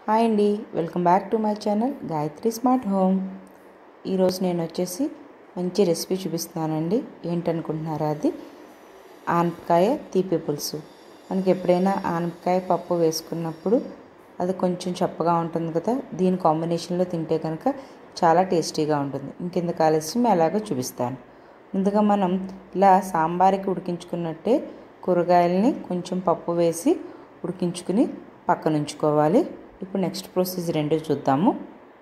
Hi అండి, welcome back to my channel Gayathri smart home. ఈరోజు నేను వచ్చేసి మంచి రెసిపీ చూపిస్తున్నానండి. ఏంటనుకుంటున్నారా? అది ఆనపకాయ తీపి పులుసు. మనకి ఎప్పుడైనా ఆనపకాయ పప్పు వేసుకున్నప్పుడు అది కొంచెం చప్పగా ఉంటుంది కదా, దీని కాంబినేషన్లో తింటే కనుక చాలా టేస్టీగా ఉంటుంది. ఇంకెందుకు ఆలస్యం ఎలాగో చూపిస్తాను. ముందుగా మనం ఇలా సాంబార్కి ఉడికించుకున్నట్టే కూరగాయలని కొంచెం పప్పు వేసి ఉడికించుకుని పక్కన ఉంచుకోవాలి. ఇప్పుడు నెక్స్ట్ ప్రొసీజర్ ఏంటో చూద్దాము.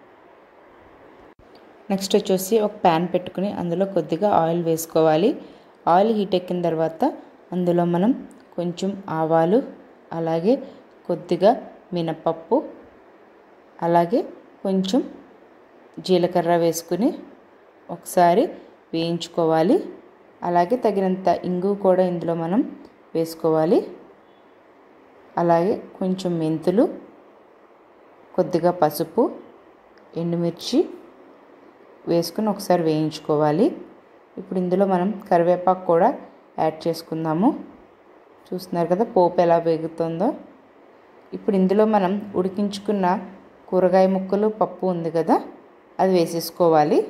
నెక్స్ట్ వచ్చేసి ఒక ప్యాన్ పెట్టుకుని అందులో కొద్దిగా ఆయిల్ వేసుకోవాలి. ఆయిల్ హీట్ ఎక్కిన తర్వాత అందులో మనం కొంచెం ఆవాలు, అలాగే కొద్దిగా మినపప్పు, అలాగే కొంచెం జీలకర్ర వేసుకుని ఒకసారి వేయించుకోవాలి. అలాగే తగినంత ఇంగు కూడా ఇందులో మనం వేసుకోవాలి. అలాగే కొంచెం మెంతులు, కొద్దిగా పసుపు, ఎండుమిర్చి వేసుకుని ఒకసారి వేయించుకోవాలి. ఇప్పుడు ఇందులో మనం కరివేపాకు కూడా యాడ్ చేసుకుందాము. చూస్తున్నారు కదా పోపు ఎలా వేగుతుందో. ఇప్పుడు ఇందులో మనం ఉడికించుకున్న కూరగాయ ముక్కలు, పప్పు ఉంది కదా, అది వేసేసుకోవాలి.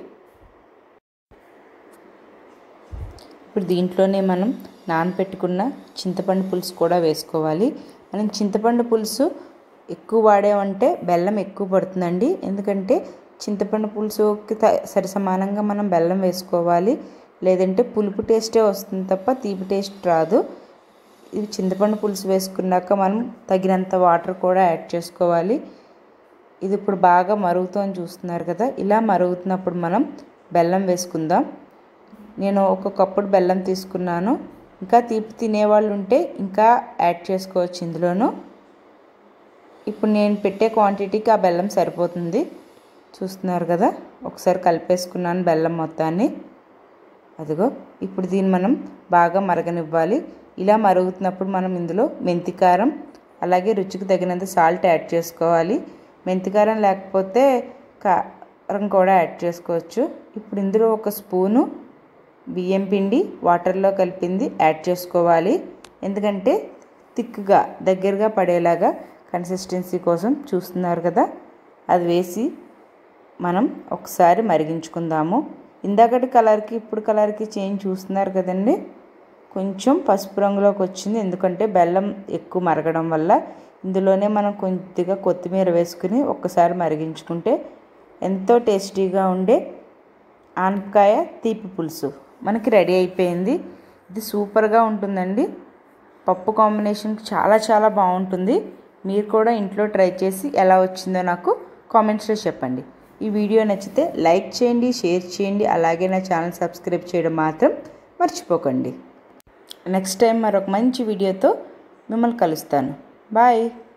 ఇప్పుడు దీంట్లోనే మనం నానబెట్టుకున్న చింతపండు పులుసు కూడా వేసుకోవాలి. మనం చింతపండు పులుసు ఎక్కువ వాడామంటే బెల్లం ఎక్కువ పడుతుందండి. ఎందుకంటే చింతపండు పులుసుకి సరి సమానంగా మనం బెల్లం వేసుకోవాలి. లేదంటే పులుపు టేస్టే వస్తుంది తప్ప తీపి టేస్ట్ రాదు. ఇది చింతపండు పులుసు వేసుకున్నాక మనం తగినంత వాటర్ కూడా యాడ్ చేసుకోవాలి. ఇది ఇప్పుడు బాగా మరుగుతోని చూస్తున్నారు కదా, ఇలా మరుగుతున్నప్పుడు మనం బెల్లం వేసుకుందాం. నేను ఒక కప్పుడు బెల్లం తీసుకున్నాను. ఇంకా తీపి తినేవాళ్ళు ఉంటే ఇంకా యాడ్ చేసుకోవచ్చు ఇందులోనూ. ఇప్పుడు నేను పెట్టే క్వాంటిటీకి ఆ బెల్లం సరిపోతుంది. చూస్తున్నారు కదా, ఒకసారి కలిపేసుకున్నాను బెల్లం మొత్తాన్ని. అదిగో ఇప్పుడు దీన్ని మనం బాగా మరగనివ్వాలి. ఇలా మరుగుతున్నప్పుడు మనం ఇందులో మెంతికారం, అలాగే రుచికి తగినంత సాల్ట్ యాడ్ చేసుకోవాలి. మెంతికారం లేకపోతే కారం కూడా యాడ్ చేసుకోవచ్చు. ఇప్పుడు ఇందులో ఒక స్పూను బియ్యం పిండి వాటర్లో కలిపింది యాడ్ చేసుకోవాలి. ఎందుకంటే థిక్గా దగ్గరగా పడేలాగా కన్సిస్టెన్సీ కోసం. చూస్తున్నారు కదా, అది వేసి మనం ఒకసారి మరిగించుకుందాము. ఇందాకటి కలర్కి ఇప్పుడు కలర్కి చేంజ్ చూస్తున్నారు కదండి, కొంచెం పసుపు రంగులోకి వచ్చింది. ఎందుకంటే బెల్లం ఎక్కువ మరగడం వల్ల. ఇందులోనే మనం కొద్దిగా కొత్తిమీర వేసుకుని ఒక్కసారి మరిగించుకుంటే ఎంతో టేస్టీగా ఉండే ఆనపకాయ తీపి పులుసు మనకి రెడీ అయిపోయింది. ఇది సూపర్గా ఉంటుందండి. పప్పు కాంబినేషన్కి చాలా చాలా బాగుంటుంది. మీరు కూడా ఇంట్లో ట్రై చేసి ఎలా వచ్చిందో నాకు కామెంట్స్లో చెప్పండి. ఈ వీడియో నచ్చితే లైక్ చేయండి, షేర్ చేయండి, అలాగే నా ఛానల్ సబ్స్క్రైబ్ చేయడం మాత్రం మర్చిపోకండి. నెక్స్ట్ టైం మరొక మంచి వీడియోతో మిమ్మల్ని కలుస్తాను. బాయ్.